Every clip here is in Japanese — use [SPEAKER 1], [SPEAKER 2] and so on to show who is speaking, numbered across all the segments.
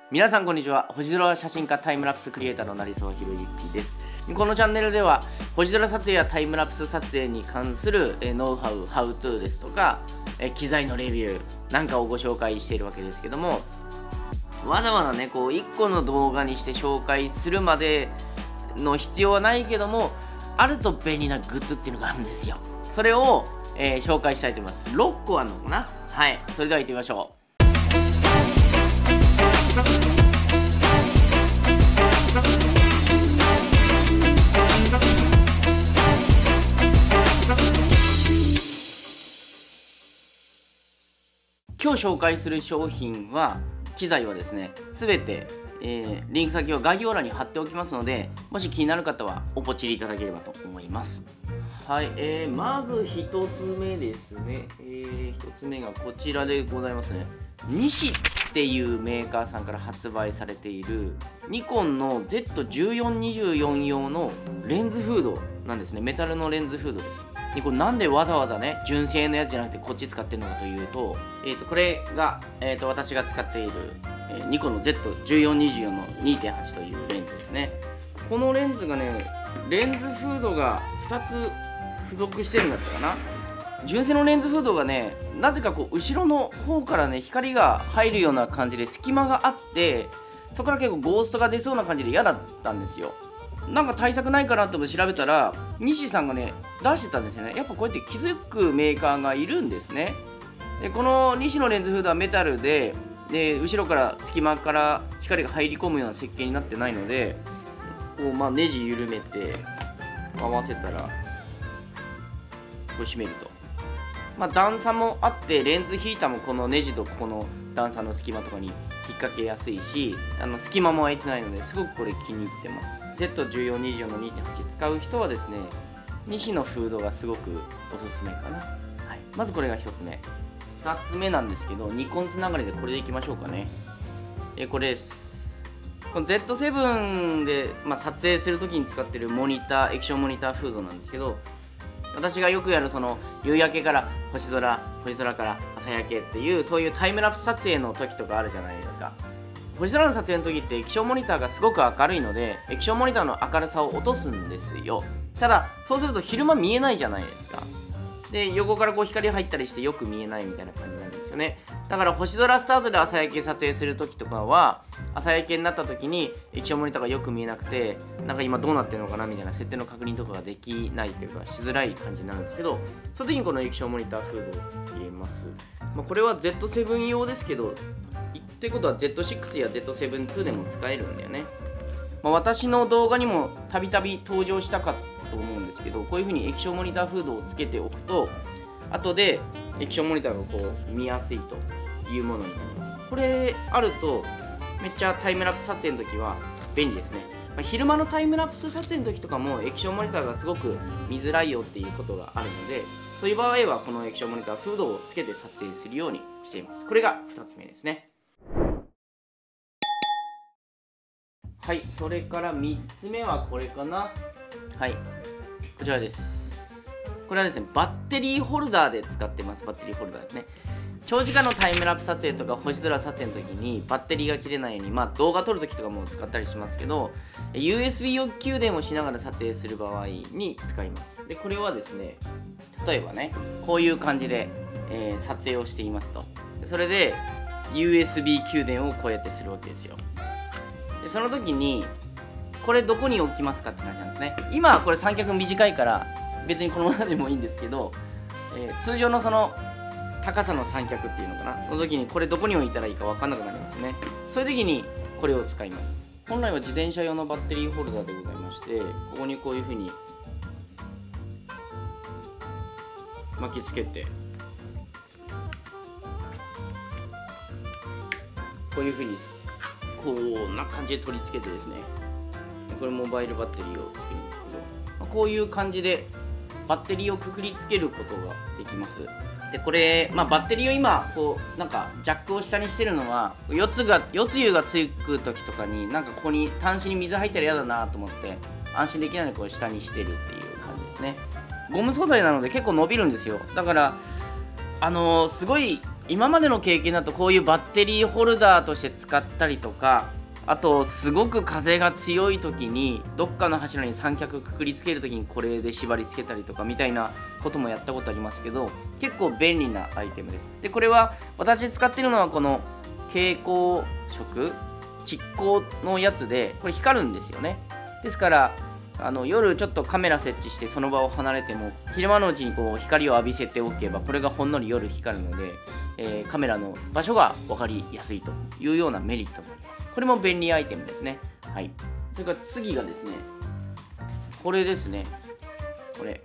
[SPEAKER 1] 皆さんこんにちは。星空写真家タイムラプスクリエイターの成沢宏之です。このチャンネルでは星空撮影やタイムラプス撮影に関するノウハウ、ハウトゥーですとか機材のレビューなんかをご紹介しているわけですけども、わざわざね1個の動画にして紹介するまでの必要はないけども、あると便利なグッズっていうのがあるんですよ。それを、紹介したいと思います。6個あるのかな。はい、それでは行ってみましょう。今日紹介する商品は、機材はですね、すべて、リンク先は概要欄に貼っておきますので、もし気になる方はおポチりいただければと思います。はい、まず1つ目ですね。1つ目がこちらでございますね。西っていうメーカーさんから発売されているニコンの Z1424 用のレンズフードなんですね。メタルのレンズフードです。でこれなんでわざわざね純正のやつじゃなくてこっち使ってるのかというと、これが、私が使っている、ニコンの Z1424 の 2.8 というレンズですね。このレンズがね、レンズフードが2つ付属してるんだったかな。純正のレンズフードがね、なぜかこう後ろの方からね光が入るような感じで隙間があって、そこから結構ゴーストが出そうな感じで嫌だったんですよ。なんか対策ないかなと思って調べたら、西さんがね出してたんですよね。やっぱこうやって気づくメーカーがいるんですね。でこの西のレンズフードはメタルで、後ろから隙間から光が入り込むような設計になってないので、こうネジ緩めて合わせたらこう締めると、段差もあって、レンズヒーターもこのネジとここの段差の隙間とかに引っ掛けやすいし、隙間も空いてないのですごくこれ気に入ってます。 Z1424 の 2.8 使う人はですね、西のフードがすごくおすすめかな。はい、まずこれが1つ目。2つ目なんですけど、ニコンつながりでこれでいきましょうかね。これです。この Z7 で、撮影するときに使ってるモニター、液晶モニターフードなんですけど、私がよくやるその夕焼けから星空、星空から朝焼けっていう、そういうタイムラプス撮影の時とかあるじゃないですか。星空の撮影の時って液晶モニターがすごく明るいので、液晶モニターの明るさを落とすんですよ。ただそうすると昼間見えないじゃないですか。で横からこう光入ったりしてよく見えないみたいな感じなんですよね。だから星空スタートで朝焼け撮影する時とかは、朝焼けになった時に液晶モニターがよく見えなくて、なんか今どうなってるのかなみたいな設定の確認とかができないというかしづらい感じになるんですけど、その時にこの液晶モニターフードをつけます。これは Z7 用ですけど、ということは Z6 や Z7-2 でも使えるんだよね。私の動画にもたびたび登場したかと思うんですけど、こういう風に液晶モニターフードをつけておくと、後で液晶モニターがこう見やすいというものになります。これあるとめっちゃタイムラプス撮影の時は便利ですね。昼間のタイムラプス撮影の時とかも液晶モニターがすごく見づらいよっていうことがあるので、そういう場合はこの液晶モニターフードをつけて撮影するようにしています。これが2つ目ですね。はい、それから3つ目はこれかな。はい、こちらです。これはですね、バッテリーホルダーで使ってます。バッテリーホルダーですね。長時間のタイムラプス撮影とか星空撮影の時にバッテリーが切れないように、動画撮る時とかも使ったりしますけど、 USB 給電をしながら撮影する場合に使います。でこれはですね、例えばねこういう感じで、撮影をしていますと。それで USB 給電をこうやってするわけですよ。でその時にこれどこに置きますかって感じなんですね。今はこれ三脚短いから別にこのままでもいいんですけど、通常のその高さの三脚っていうのかなの時にこれどこに置いたらいいか分かんなくなりますね。そういう時にこれを使います。本来は自転車用のバッテリーホルダーでございまして、ここにこういう風に巻きつけて、こういう風にこんな感じで取り付けてですね、これモバイルバッテリーをつけるんですけど、こういう感じでバッテリーをくくりつけることができます。でこれ、バッテリーを今こうなんかジャックを下にしてるのは、四つ湯がつく時とかになんかここに端子に水入ったら嫌だなと思って安心できないのでこう下にしてるっていう感じですね。ゴム素材なので結構伸びるんですよ。だからすごい今までの経験だとこういうバッテリーホルダーとして使ったりとか、あとすごく風が強い時にどっかの柱に三脚くくりつける時にこれで縛り付けたりとかみたいなこともやったことありますけど、結構便利なアイテムです。でこれは私使ってるのはこの蛍光色蓄光のやつで、これ光るんですよね。ですから夜ちょっとカメラ設置してその場を離れても昼間のうちにこう光を浴びせておけばこれがほんのり夜光るので、カメラの場所が分かりやすいというようなメリットもあります。これも便利アイテムですね。はい。それから次がですね、これですね。これ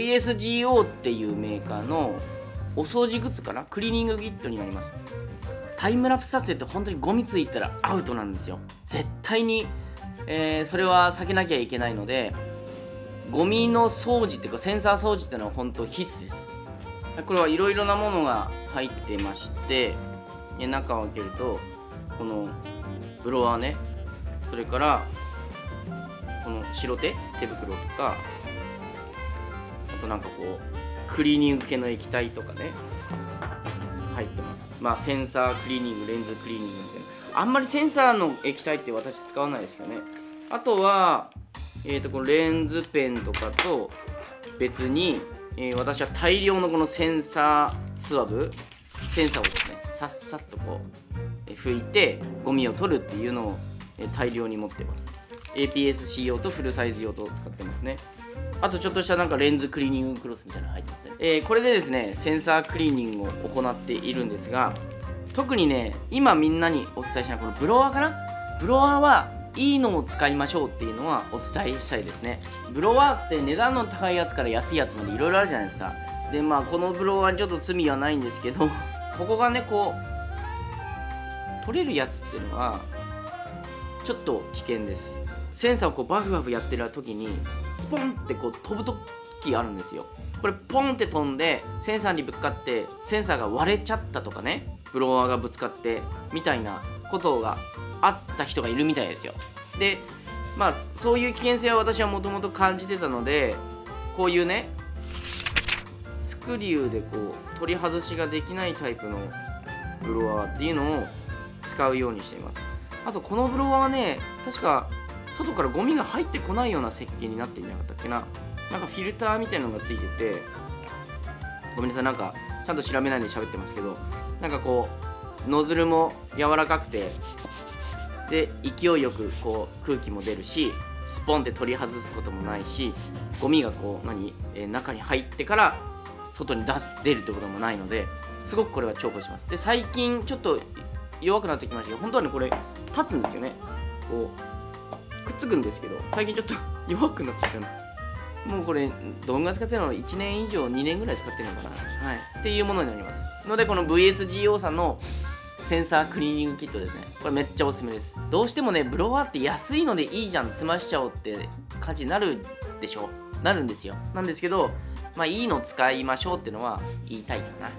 [SPEAKER 1] VSGO っていうメーカーのお掃除グッズかな、クリーニングキットになります。タイムラプス撮影って本当にゴミついたらアウトなんですよ。絶対にそれは避けなきゃいけないので、ゴミの掃除っていうかセンサー掃除っていうのは本当必須です。これはいろいろなものが入ってまして、中を開けるとこのブロワーね、それからこの白手袋とか、あとなんかこうクリーニング系の液体とかね入ってます。まあセンサークリーニング、レンズクリーニングみたいな。あんまりセンサーの液体って私使わないですけどね。あとは、このレンズペンとかと別に、私は大量のこのセンサースワブ、センサーをですね、さっさっとこう、拭いてゴミを取るっていうのを、大量に持ってます。APS-C 用とフルサイズ用と使ってますね。あとちょっとしたなんかレンズクリーニングクロスみたいなの入ってますね。これでですね、センサークリーニングを行っているんですが、特にね、今みんなにお伝えしたいこのブロワーかな。ブロワーはいいのを使いましょうっていうのはお伝えしたいですね。ブロワーって値段の高いやつから安いやつまでいろいろあるじゃないですか。でまあこのブロワーにちょっと罪はないんですけどここがねこう取れるやつっていうのはちょっと危険です。センサーをこうバフバフやってる時にスポンってこう飛ぶ時あるんですよ。これポンって飛んでセンサーにぶつかってセンサーが割れちゃったとかね、ブロワーがぶつかってみたいなことがあった人がいるみたいですよ。でまあそういう危険性は私はもともと感じてたので、こういうねスクリューでこう取り外しができないタイプのブロワーっていうのを使うようにしています。あとこのブロワーはね、確か外からゴミが入ってこないような設計になっていなかったっけな。なんかフィルターみたいなのがついてて、ごめんなさい、なんかちゃんと調べないで喋ってますけど、なんかこうノズルも柔らかくて、で勢いよくこう空気も出るし、スポンって取り外すこともないし、ゴミがこう中に入ってから外に出るってこともないので、すごくこれは重宝します。で最近ちょっと弱くなってきましたけど、本当はねこれ立つんですよね。こうくっつくんですけど、最近ちょっと弱くなってきたな。もうこれどんぐらい使ってるの？ 1 年以上2年ぐらい使ってるのかな、はい、っていうものになりますので、この VSGO さんのセンサークリーニングキットですね、これめっちゃおすすめです。どうしてもねブロワーって安いのでいいじゃん、済ましちゃおうって感じになるでしょ、なるんですよ。なんですけど、まあいいの使いましょうっていうのは言いたいかな。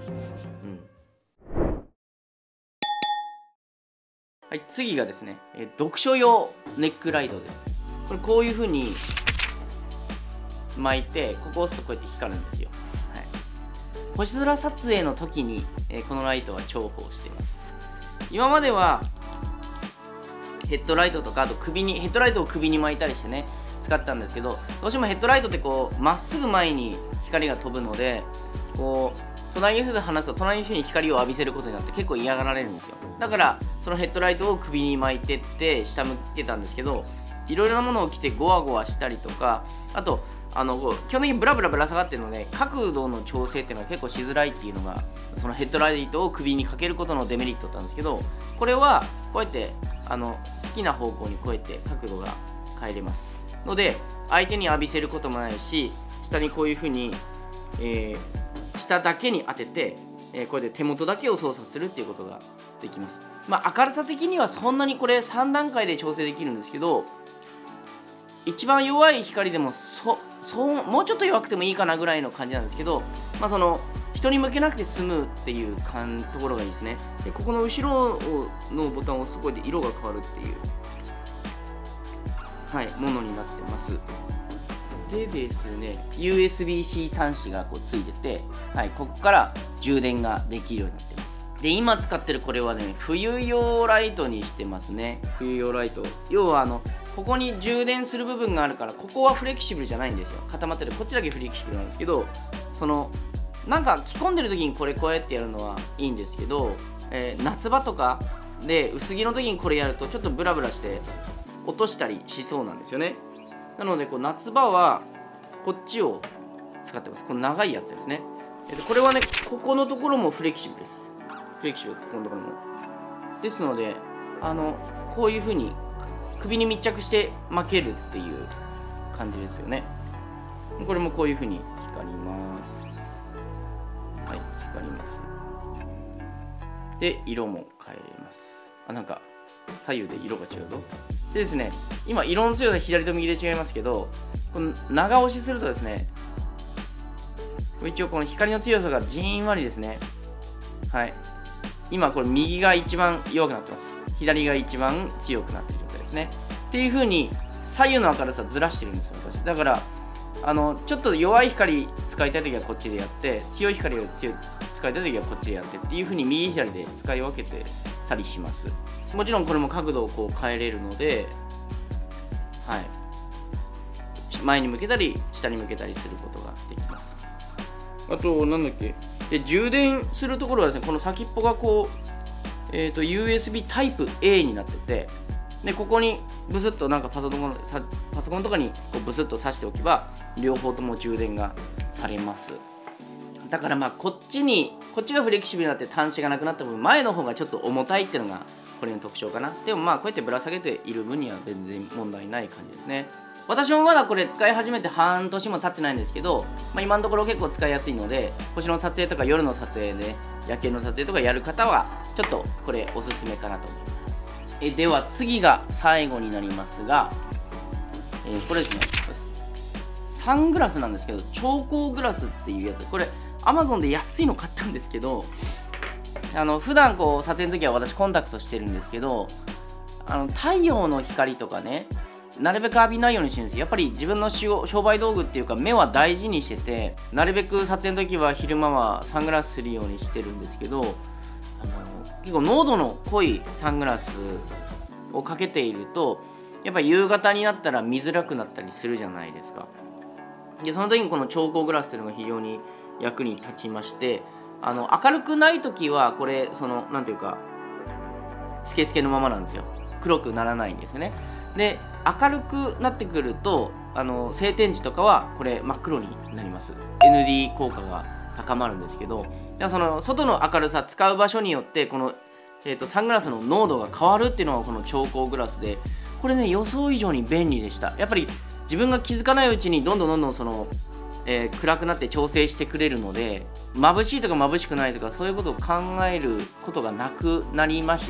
[SPEAKER 1] はい、次がですね、読書用ネックライトです。これこういう風に巻いて、ここを押すとこうやって光るんですよ。はい、星空撮影の時に、このライトは重宝しています。今まではヘッドライトとか、あとヘッドライトを首に巻いたりしてね使ったんですけど、どうしてもヘッドライトってこうまっすぐ前に光が飛ぶので、こう隣の人で話すと隣の人に光を浴びせることになって結構嫌がられるんですよ。だからそのヘッドライトを首に巻いてって下向けたんですけど、いろいろなものを着てゴワゴワしたりとか、あと基本的にブラブラぶら下がってるので角度の調整っていうのは結構しづらいっていうのが、そのヘッドライトを首にかけることのデメリットだったんですけど、これはこうやって好きな方向にこうやって角度が変えれますので、相手に浴びせることもないし、下にこういう風に、下だけに当てて、これで手元だけを操作するっていうことができます。まあ明るさ的にはそんなにこれ3段階で調整できるんですけど、一番弱い光でももうちょっと弱くてもいいかなぐらいの感じなんですけど、まあその人に向けなくて済むっていうところがいいですね。でここの後ろのボタンを押すところで色が変わるっていう、はい、ものになってます。でですね、USB-C 端子がこうついてて、はい、ここから充電ができるようになってます。 で、今使ってるこれはね、冬用ライトにしてますね。冬用ライト。要はここに充電する部分があるから、ここはフレキシブルじゃないんですよ。固まってる。こっちだけフレキシブルなんですけど、なんか着込んでる時にこうやってやるのはいいんですけど、夏場とかで薄着の時にこれやるとちょっとブラブラして落としたりしそうなんですよね。なので夏場はこっちを使ってます。この長いやつですね。これはね、ここのところもフレキシブルです。フレキシブル、ここのところも。ですので、こういう風に首に密着して巻けるっていう感じですよね。これもこういう風に光ります。はい、光ります。で、色も変えます。なんか、左右で色が違うぞ。でですね、今、色の強さ左と右で違いますけど、この長押しするとですね、一応この光の強さがじんわりですね。はい。今これ右が一番弱くなってます。左が一番強くなってる状態ですね。っていう風に左右の明るさずらしてるんですよ、私。だからちょっと弱い光使いたいときはこっちでやって、強い光を使いたいときはこっちでやってっていう風に右左で使い分けてたりします。もちろんこれも角度をこう変えれるので、はい。前に向けたり下に向けたりすることができます。あと、なんだっけ。で、充電するところはですね、この先っぽがこう、USB Type A になってて、で、ここにブスッとなんかパソコンとかにこうブスッと挿しておけば、両方とも充電がされます。だからこっちがフレキシブルになって端子がなくなった分、前の方がちょっと重たいっていうのがこれの特徴かな。でもこうやってぶら下げている分には全然問題ない感じですね。私もまだこれ使い始めて半年も経ってないんですけど、今のところ結構使いやすいので、星の撮影とか夜の撮影で、夜景の撮影とかやる方はちょっとこれおすすめかなと思います。では次が最後になりますが、これですね、サングラスなんですけど、調光グラスっていうやつ、これ Amazon で安いの買ったんですけど、普段こう撮影の時は私コンタクトしてるんですけど、太陽の光とかね、なるべく浴びないようにしてるんですよ。やっぱり自分の商売道具っていうか目は大事にしてて、なるべく撮影の時は昼間はサングラスするようにしてるんですけど、結構濃度の濃いサングラスをかけていると、やっぱり夕方になったら見づらくなったりするじゃないですか。で、その時にこの調光グラスっていうのが非常に役に立ちまして、明るくない時はこれなんていうかスケスケのままなんですよ。黒くならないんですよね。で、明るくなってくると晴天時とかはこれ真っ黒になります。 ND 効果が高まるんですけど、外の明るさ使う場所によってこの、サングラスの濃度が変わるっていうのがこの調光グラスで、これね予想以上に便利でした。やっぱり自分が気づかないうちにどんどん暗くなって調整してくれるので、眩しいとか眩しくないとかそういうことを考えることがなくなりまして、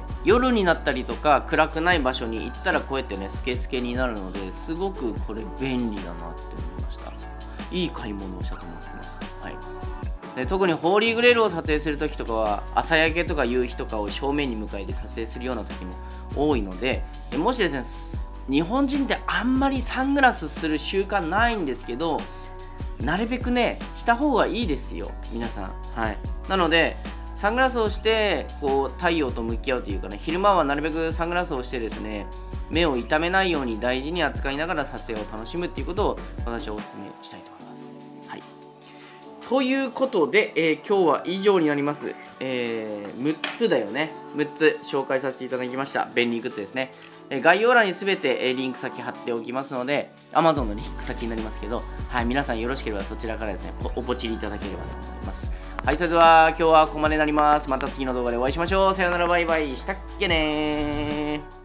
[SPEAKER 1] 夜になったりとか暗くない場所に行ったらこうやってねスケスケになるので、すごくこれ便利だなって思いました。いい買い物をしたと思ってます。はい。で、特にホーリーグレールを撮影する時とかは朝焼けとか夕日とかを正面に向かいで撮影するような時も多いので、もしですね、日本人ってあんまりサングラスする習慣ないんですけど、なるべくねした方がいいですよ皆さん。はい。なのでサングラスをしてこう太陽と向き合うというかね、昼間はなるべくサングラスをしてですね、目を痛めないように大事に扱いながら撮影を楽しむっていうことを私はお勧めしたいと思います。はい。ということで、今日は以上になります。6つだよね。6つ紹介させていただきました便利グッズですね。概要欄にすべてリンク先貼っておきますので、Amazon のリンク先になりますけど、はい、皆さんよろしければそちらからですね、おポチりいただければと思います。はい、それでは今日はここまでになります。また次の動画でお会いしましょう。さよなら、バイバイ。したっけねー。